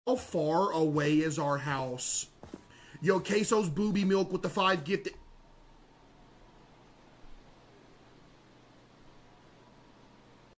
How far away is our house? Yo, CaseOh's booby milk with the 5 gifted.